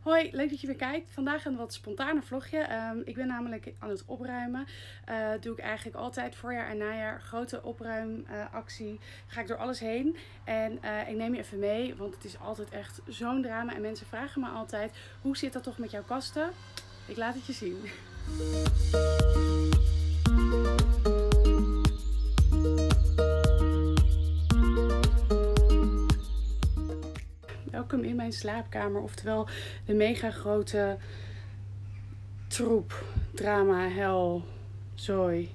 Hoi, leuk dat je weer kijkt. Vandaag een wat spontane vlogje. Ik ben namelijk aan het opruimen. Doe ik eigenlijk altijd voorjaar en najaar. Grote opruimactie. Ga ik door alles heen. En ik neem je even mee, want het is altijd echt zo'n drama. En mensen vragen me altijd, hoe zit dat toch met jouw kasten? Ik laat het je zien. Welkom in mijn slaapkamer, oftewel de mega grote troep, drama, hel, zooi,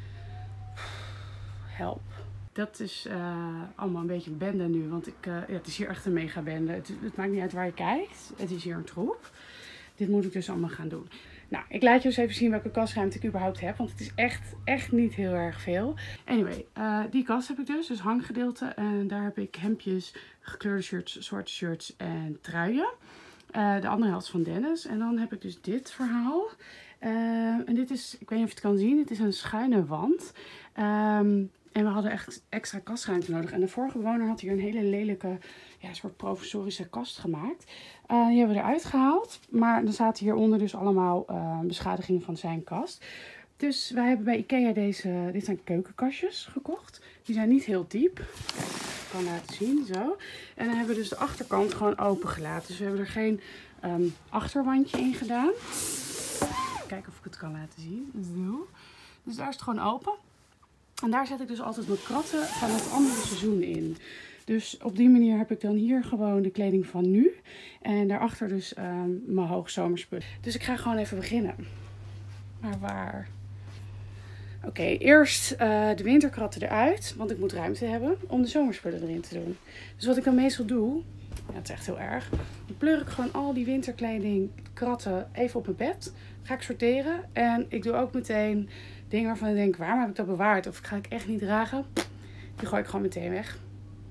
help. Dat is allemaal een beetje een bende nu, want het is hier echt een mega bende. Het maakt niet uit waar je kijkt, het is hier een troep. Dit moet ik dus allemaal gaan doen. Nou, ik laat je eens even zien welke kastruimte ik überhaupt heb, want het is echt niet heel erg veel. Anyway, die kast heb ik dus hanggedeelte. En daar heb ik hemdjes, gekleurde shirts, zwarte shirts en truien. De andere helft van Dennis. En dan heb ik dus dit verhaal. En dit is, ik weet niet of je het kan zien, het is een schuine wand. En we hadden echt extra kastruimte nodig. En de vorige bewoner had hier een hele lelijke, soort provisorische kast gemaakt. Die hebben we eruit gehaald. Maar er zaten hieronder dus allemaal beschadigingen van zijn kast. Dus wij hebben bij Ikea dit zijn keukenkastjes gekocht. Die zijn niet heel diep. Ik kan laten zien, zo. En dan hebben we dus de achterkant gewoon open gelaten. Dus we hebben er geen achterwandje in gedaan. Kijken of ik het kan laten zien. Zo. Dus daar is het gewoon open. En daar zet ik dus altijd mijn kratten van het andere seizoen in. Dus op die manier heb ik dan hier gewoon de kleding van nu. En daarachter dus mijn hoogzomerspullen. Dus ik ga gewoon even beginnen. Maar waar? Oké, eerst de winterkratten eruit. Want ik moet ruimte hebben om de zomerspullen erin te doen. Dus wat ik dan meestal doe, het is echt heel erg. Dan pleur ik gewoon al die winterkleding, kratten even op mijn bed. Ga ik sorteren. En ik doe ook meteen dingen waarvan ik denk, waarom heb ik dat bewaard? Of ga ik echt niet dragen? Die gooi ik gewoon meteen weg.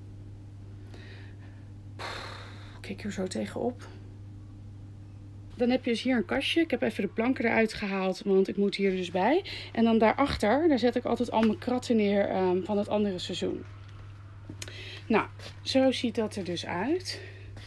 Kijk hier zo tegenop. Dan heb je dus hier een kastje. Ik heb even de planken eruit gehaald, want ik moet hier dus bij. En dan daarachter, daar zet ik altijd al mijn kratten neer van het andere seizoen. Nou, zo ziet dat er dus uit.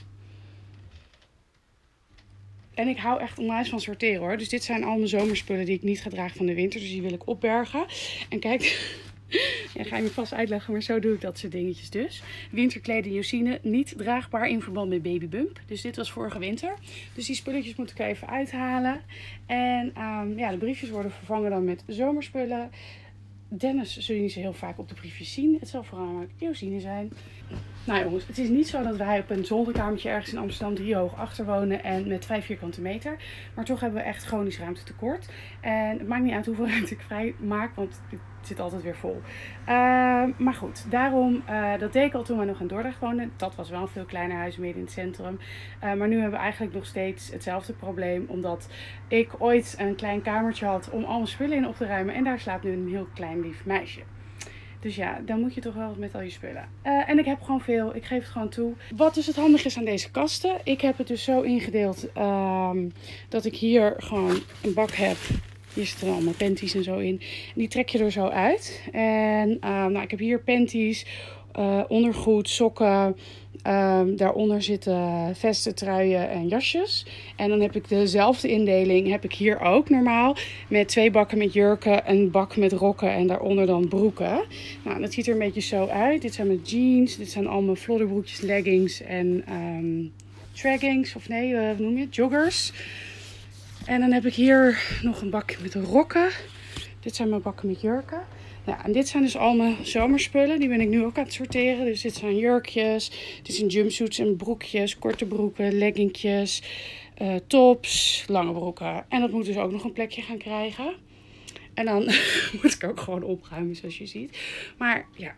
En ik hou echt onwijs van sorteren hoor. Dus dit zijn al mijn zomerspullen die ik niet ga dragen van de winter. Dus die wil ik opbergen. En kijk, ga je me vast uitleggen, maar zo doe ik dat soort dingetjes dus. Winterkleding Josine, niet draagbaar in verband met babybump. Dus dit was vorige winter. Dus die spulletjes moet ik er even uithalen. En de briefjes worden vervangen dan met zomerspullen. Dennis zul je niet zo heel vaak op de briefjes zien. Het zal voornamelijk Josine zijn. Nou jongens, het is niet zo dat wij op een zolderkamertje ergens in Amsterdam 3 hoog achter wonen en met 5 vierkante meter. Maar toch hebben we echt chronisch ruimtetekort. En het maakt niet uit hoeveel ruimte ik vrij maak, want het zit altijd weer vol. Maar goed, daarom, dat deed ik al toen we nog in Dordrecht woonden. Dat was wel een veel kleiner huis midden in het centrum. Maar nu hebben we eigenlijk nog steeds hetzelfde probleem. Omdat ik ooit een klein kamertje had om al mijn spullen in op te ruimen. En daar slaapt nu een heel klein lief meisje. Dus ja, dan moet je toch wel wat met al je spullen. En ik heb gewoon veel. Ik geef het gewoon toe. Wat dus het handige is aan deze kasten. Ik heb het dus zo ingedeeld dat ik hier gewoon een bak heb. Hier zitten allemaal panties en zo in. En die trek je er zo uit. En ik heb hier panties, ondergoed, sokken. Daaronder zitten vesten, truien en jasjes. En dan heb ik dezelfde indeling heb ik hier ook normaal. Met 2 bakken met jurken, een bak met rokken en daaronder dan broeken. Nou, dat ziet er een beetje zo uit. Dit zijn mijn jeans. Dit zijn allemaal flodderbroekjes, leggings en traggings. Of nee, hoe noem je het? Joggers. En dan heb ik hier nog een bakje met rokken. Dit zijn mijn bakken met jurken. Ja, en dit zijn dus al mijn zomerspullen. Die ben ik nu ook aan het sorteren. Dus dit zijn jurkjes, dit zijn jumpsuits en broekjes, korte broeken, leggingjes, tops, lange broeken. En dat moet dus ook nog een plekje gaan krijgen. En dan moet ik ook gewoon opruimen zoals je ziet. Maar ja,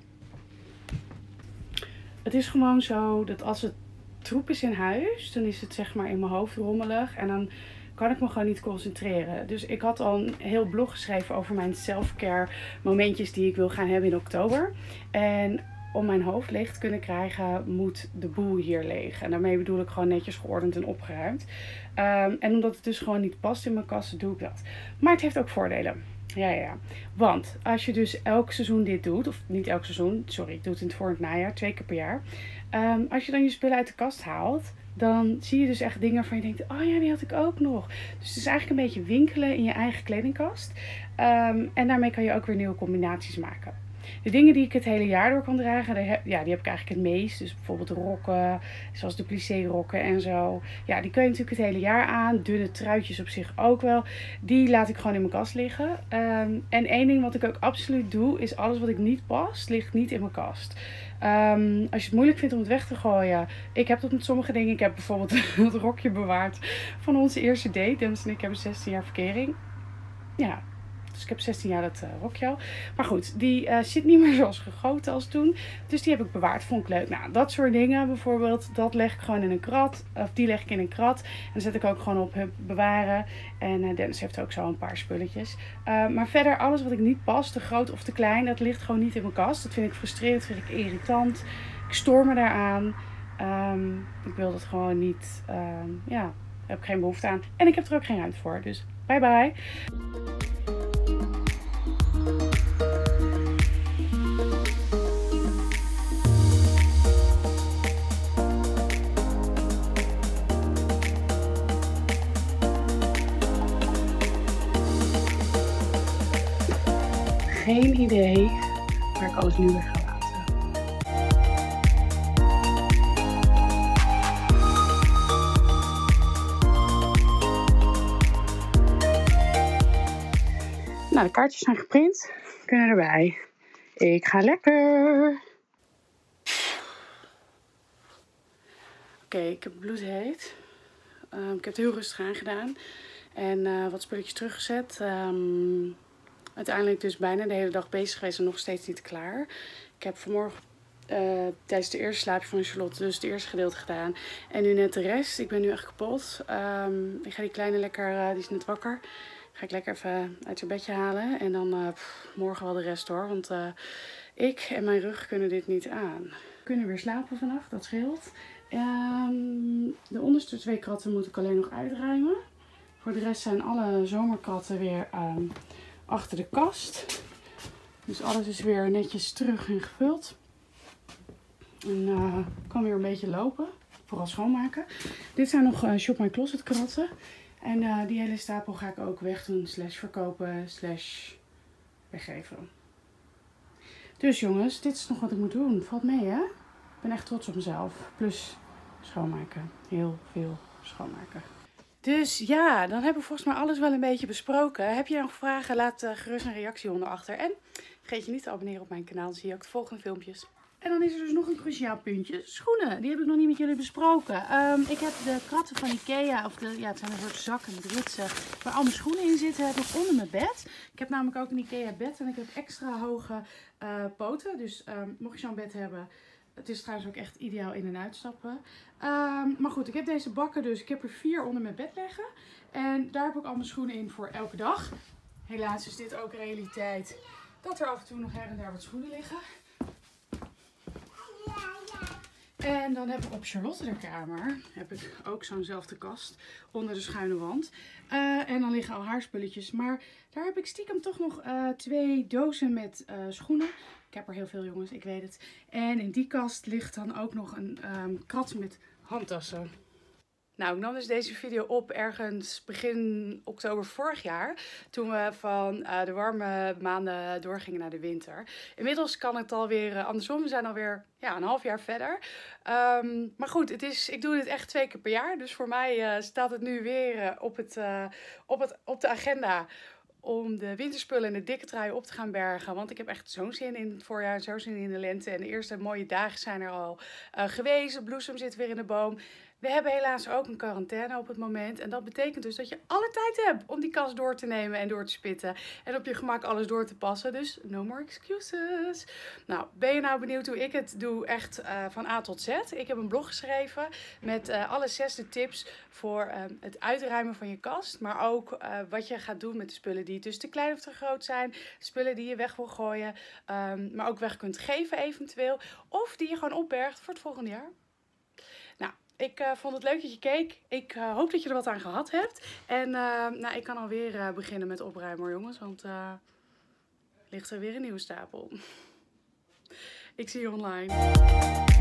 het is gewoon zo dat als het troep is in huis, dan is het zeg maar in mijn hoofd rommelig. En dan kan ik me gewoon niet concentreren. Dus ik had al een heel blog geschreven over mijn self-care momentjes die ik wil gaan hebben in oktober. En om mijn hoofd leeg te kunnen krijgen, moet de boel hier leeg. En daarmee bedoel ik gewoon netjes geordend en opgeruimd. En omdat het dus gewoon niet past in mijn kasten, doe ik dat. Maar het heeft ook voordelen. Ja. Want als je dus elk seizoen dit doet, of niet elk seizoen, sorry, ik doe het in het voor- en het najaar, 2 keer per jaar. Als je dan je spullen uit de kast haalt, dan zie je dus echt dingen waarvan je denkt, oh ja, die had ik ook nog. Dus het is eigenlijk een beetje winkelen in je eigen kledingkast. En daarmee kan je ook weer nieuwe combinaties maken. De dingen die ik het hele jaar door kan dragen, die heb ik eigenlijk het meest. Dus bijvoorbeeld rokken, zoals de plissé rokken en zo. Ja, die kun je natuurlijk het hele jaar aan. Dunne truitjes op zich ook wel. Die laat ik gewoon in mijn kast liggen. En één ding wat ik ook absoluut doe, is alles wat ik niet past, ligt niet in mijn kast. Als je het moeilijk vindt om het weg te gooien. Ik heb dat met sommige dingen. Ik heb bijvoorbeeld het rokje bewaard van onze eerste date. Dennis en ik hebben 16 jaar verkering. Ja. Dus ik heb 16 jaar dat rokje al. Maar goed, die zit niet meer zoals gegoten als toen. Dus die heb ik bewaard. Vond ik leuk. Nou, dat soort dingen bijvoorbeeld. Dat leg ik gewoon in een krat. Of die leg ik in een krat. En dan zet ik ook gewoon op bewaren. En Dennis heeft ook zo een paar spulletjes. Maar verder, alles wat ik niet pas, te groot of te klein, dat ligt gewoon niet in mijn kast. Dat vind ik frustrerend. Dat vind ik irritant. Ik stoor me daaraan. Ik wil dat gewoon niet. Daar heb ik geen behoefte aan. En ik heb er ook geen ruimte voor. Dus bye bye. Geen idee waar ik alles nu weer ga laten. Nou, de kaartjes zijn geprint. Kunnen erbij. Ik ga lekker. Oké, ik heb bloedheet. Ik heb het heel rustig aangedaan. En wat spulletjes teruggezet. Uiteindelijk dus bijna de hele dag bezig geweest en nog steeds niet klaar. Ik heb vanmorgen tijdens de eerste slaapje van Charlotte dus het eerste gedeelte gedaan. En nu net de rest. Ik ben nu echt kapot. Ik ga die kleine lekker, die is net wakker. Ga ik lekker even uit haar bedje halen. En dan morgen wel de rest hoor. Want ik en mijn rug kunnen dit niet aan. We kunnen weer slapen vannacht, dat scheelt. De onderste 2 kratten moet ik alleen nog uitruimen. Voor de rest zijn alle zomerkratten weer achter de kast. Dus alles is weer netjes terug en gevuld. En kan weer een beetje lopen. Vooral schoonmaken. Dit zijn nog Shop My Closet kratten. En die hele stapel ga ik ook wegdoen, verkopen, weggeven. Dus jongens, dit is nog wat ik moet doen. Valt mee hè? Ik ben echt trots op mezelf. Plus schoonmaken. Heel veel schoonmaken. Dus ja, dan heb ik volgens mij alles wel een beetje besproken. Heb je nog vragen? Laat gerust een reactie onder achter. En vergeet je niet te abonneren op mijn kanaal. Dan zie je ook de volgende filmpjes. En dan is er dus nog een cruciaal puntje. Schoenen. Die heb ik nog niet met jullie besproken. Ik heb de kratten van Ikea. Of het zijn een soort zakken met ritsen. Waar al mijn schoenen in zitten. Heb ik onder mijn bed. Ik heb namelijk ook een Ikea bed. En ik heb extra hoge poten. Dus mocht je zo'n bed hebben. Het is trouwens ook echt ideaal in- en uitstappen. Maar goed, ik heb deze bakken dus. Ik heb er 4 onder mijn bed liggen. En daar heb ik al mijn schoenen in voor elke dag. Helaas is dit ook realiteit. Dat er af en toe nog her en daar wat schoenen liggen. En dan heb ik op Charlotte de kamer heb ik ook zo'nzelfde kast onder de schuine wand. En dan liggen al haar spulletjes. Maar daar heb ik stiekem toch nog 2 dozen met schoenen. Ik heb er heel veel jongens, ik weet het. En in die kast ligt dan ook nog een krat met handtassen. Nou, ik nam dus deze video op ergens begin oktober vorig jaar. Toen we van de warme maanden doorgingen naar de winter. Inmiddels kan het alweer andersom. We zijn alweer een half jaar verder. Maar goed, ik doe dit echt 2 keer per jaar. Dus voor mij staat het nu weer op de agenda om de winterspullen en de dikke trui op te gaan bergen. Want ik heb echt zo'n zin in het voorjaar, zo'n zin in de lente. En de eerste mooie dagen zijn er al geweest. De bloesem zit weer in de boom. We hebben helaas ook een quarantaine op het moment. En dat betekent dus dat je alle tijd hebt om die kast door te nemen en door te spitten. En op je gemak alles door te passen. Dus no more excuses. Nou, ben je nou benieuwd hoe ik het doe echt van A tot Z? Ik heb een blog geschreven met alle 6 tips voor het uitruimen van je kast. Maar ook wat je gaat doen met de spullen die dus te klein of te groot zijn. De spullen die je weg wil gooien. Maar ook weg kunt geven eventueel. Of die je gewoon opbergt voor het volgende jaar. Nou, ik vond het leuk dat je keek. Ik hoop dat je er wat aan gehad hebt. En ik kan alweer beginnen met opruimen hoor jongens. Want ligt er weer een nieuwe stapel. Ik zie je online.